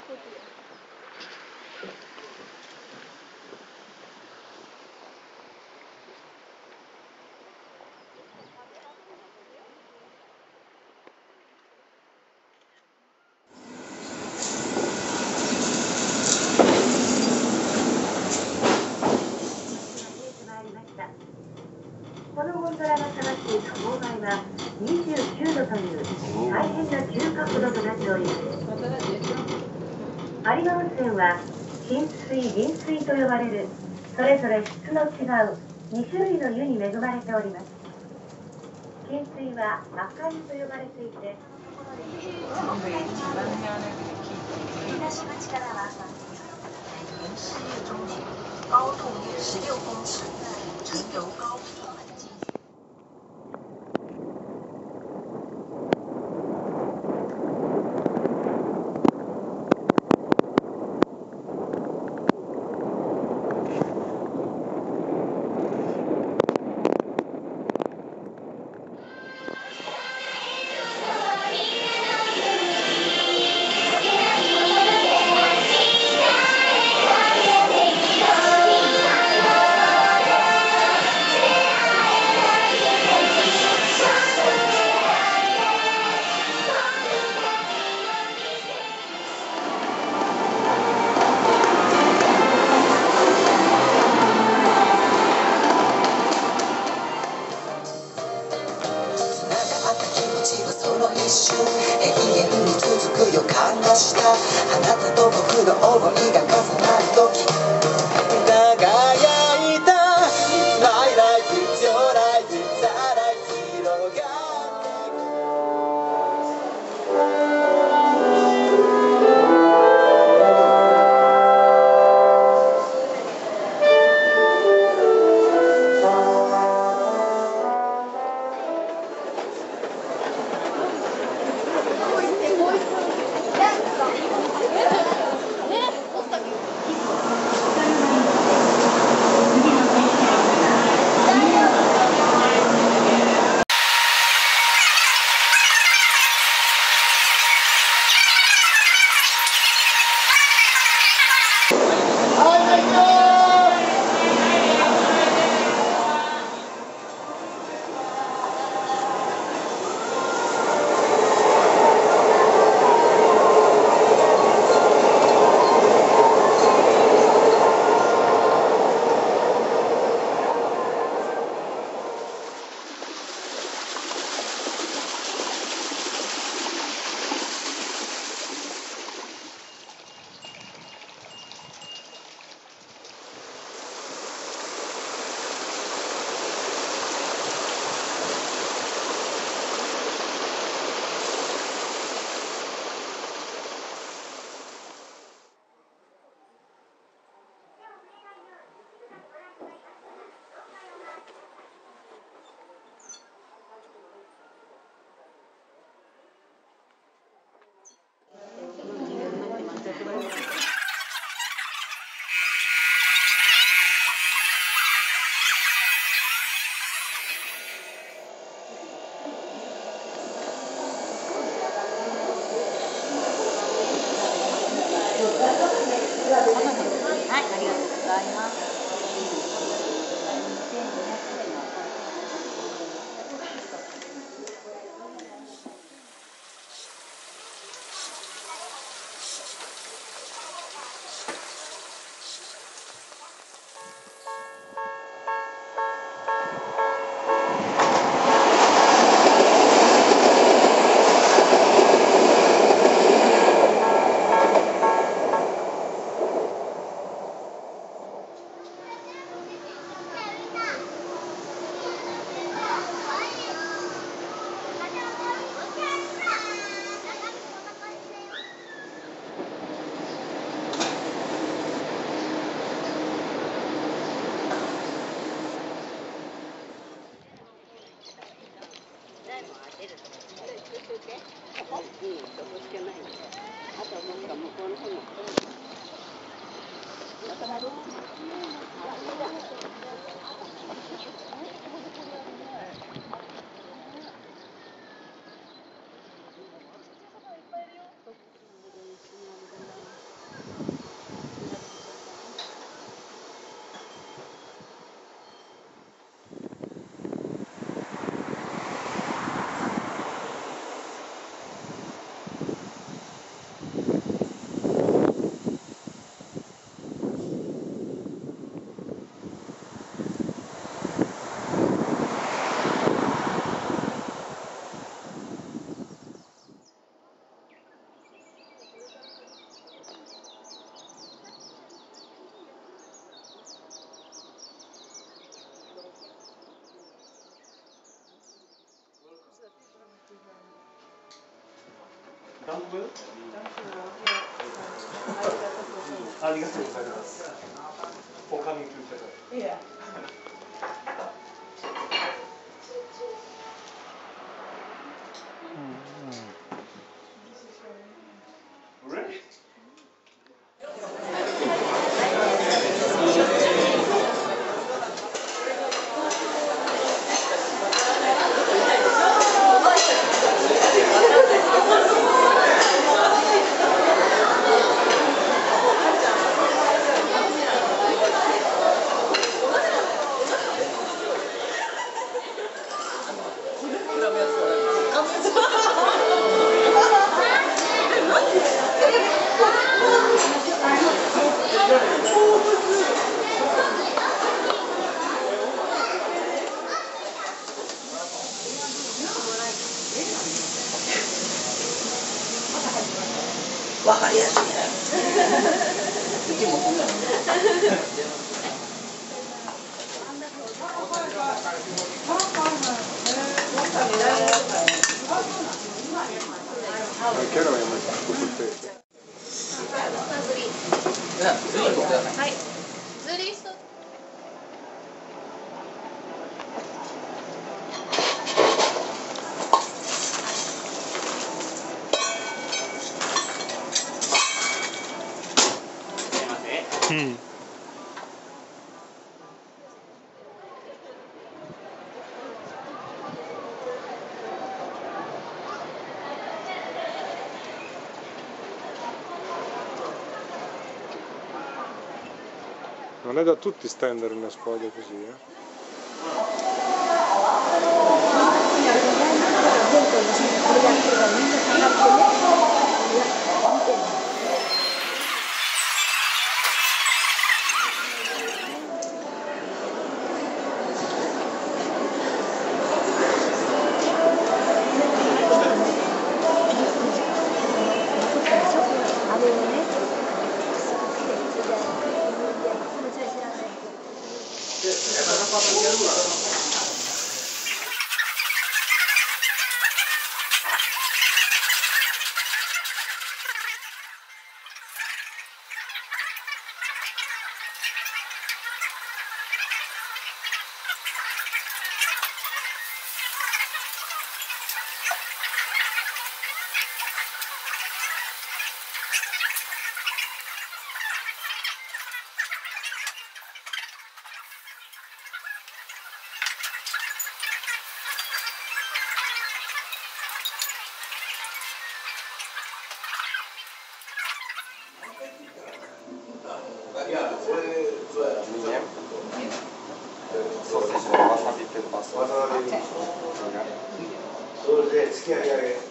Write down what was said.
このゴンドラが探していく勾配は29度という大変な急角度となっております。有馬温泉は浸水、臨水と呼ばれるそれぞれ質の違う2種類の湯に恵まれております。浸水は赤湯と呼ばれていて、振出口からは原事业中心，高度约16公尺，沉油高平痕迹。あなたと僕の想いが重なる時輝いた My life is your life is our life 広がっていくはい、ありがとうございます。 分？ありがとうございます。他に聞いてた。Really? わかりやすいね。うちもこんなの。 はい。ズリスト。 うん。Non è da tutti stendere una sfoglia così, 소세지와 와사비 뼈 봤어. それで付き合いがね